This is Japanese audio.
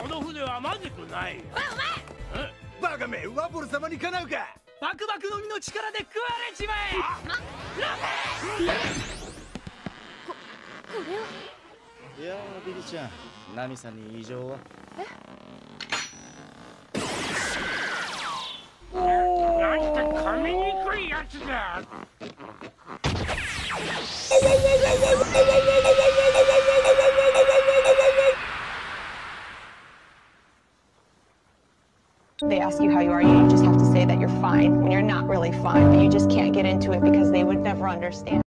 この船はまずくない。 お前バカめ、ワポル様にかなうか。 バクバクの実の力で食われちまえ。 これを。 いやー、ビビちゃん、ナミさんに異常は？ なんて噛みにくいやつだ。 They ask you how you are, you just have to say that you're fine when you're not really fine, but you just can't get into it because they would never understand.